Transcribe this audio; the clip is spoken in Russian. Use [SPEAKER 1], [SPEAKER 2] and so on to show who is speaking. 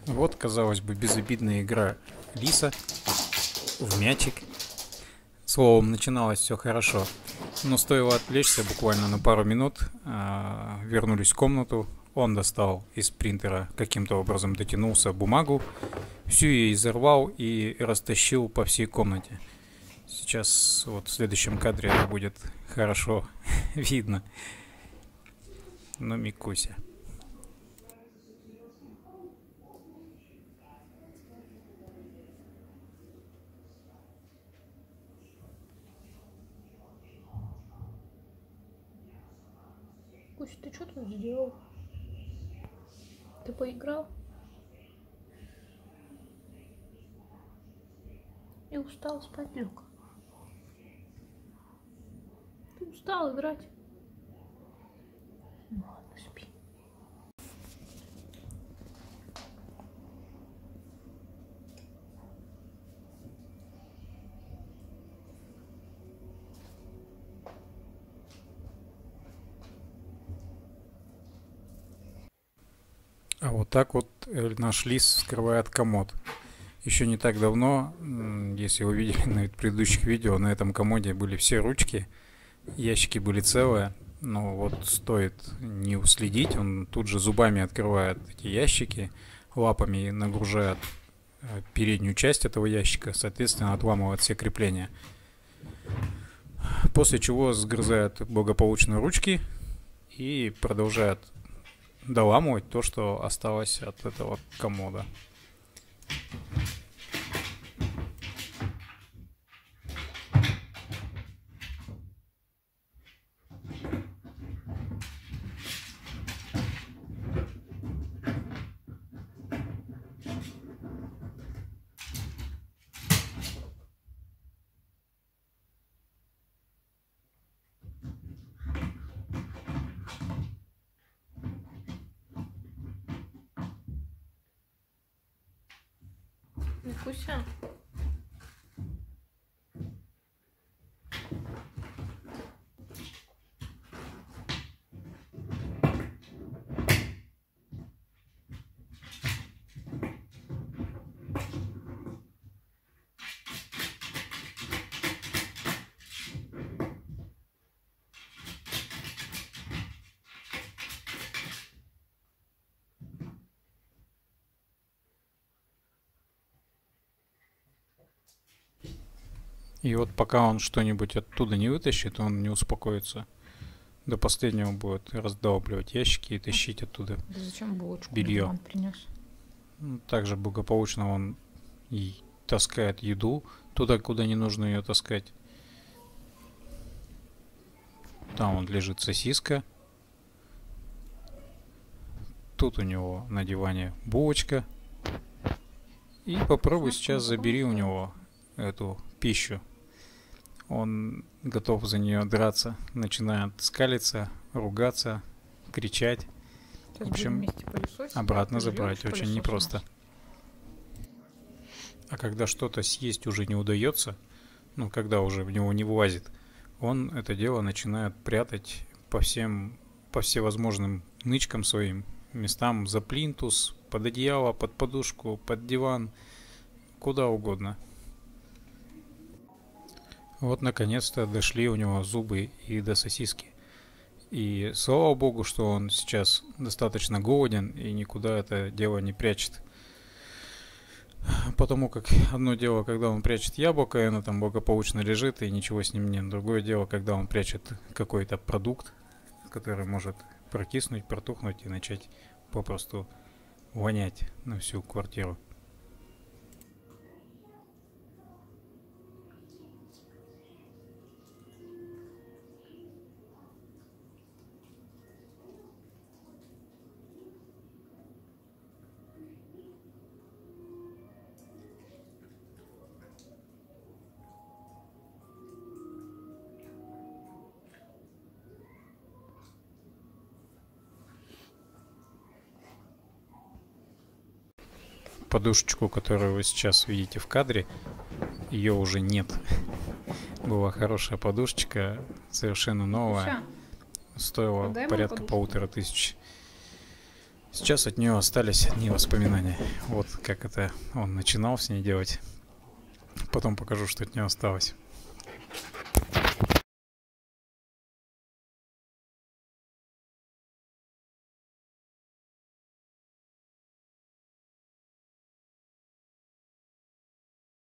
[SPEAKER 1] Вот, казалось бы, безобидная игра Лиса в мячик. Словом, начиналось все хорошо. Но стоило отвлечься буквально на пару минут, вернулись в комнату. Он достал из принтера, каким-то образом дотянулся бумагу, всю ее изорвал и растащил по всей комнате. Сейчас вот в следующем кадре это будет хорошо видно. Ну, Микуся.
[SPEAKER 2] Кусь, ты что тут сделал? Ты поиграл? И устал, спать лег. Ты устал играть? Ну ладно, спи.
[SPEAKER 1] А вот так вот наш лис вскрывает комод. Еще не так давно, если вы видели на предыдущих видео, на этом комоде были все ручки, ящики были целые. Но вот стоит не уследить, он тут же зубами открывает эти ящики, лапами нагружает переднюю часть этого ящика, соответственно, отламывает все крепления. После чего сгрызает благополучно ручки и продолжает доламывать то, что осталось от этого комода.
[SPEAKER 2] Микуся.
[SPEAKER 1] И вот пока он что-нибудь оттуда не вытащит, он не успокоится. До последнего будет раздалбливать ящики и тащить оттуда
[SPEAKER 2] Да зачем булочку
[SPEAKER 1] белье.
[SPEAKER 2] принес?
[SPEAKER 1] Также благополучно он и таскает еду туда, куда не нужно ее таскать. Там вот лежит сосиска. Тут у него на диване булочка. И попробуй сейчас забери у него эту пищу. Он готов за нее драться, начинает скалиться, ругаться, кричать. В общем, обратно забрать очень непросто. А когда что-то съесть уже не удается, ну, когда уже в него не влазит, он это дело начинает прятать по всевозможным нычкам своим, местам за плинтус, под одеяло, под подушку, под диван, куда угодно. Вот наконец-то дошли у него зубы и до сосиски. И слава богу, что он сейчас достаточно голоден и никуда это дело не прячет. Потому как одно дело, когда он прячет яблоко, и оно там благополучно лежит, и ничего с ним нет. Другое дело, когда он прячет какой-то продукт, который может прокиснуть, протухнуть и начать попросту вонять на всю квартиру. Подушечку, которую вы сейчас видите в кадре, ее уже нет. Была хорошая подушечка, совершенно новая, стоила порядка 1500. Сейчас от нее остались одни воспоминания. Вот как это он начинал с ней делать. Потом покажу, что от нее осталось.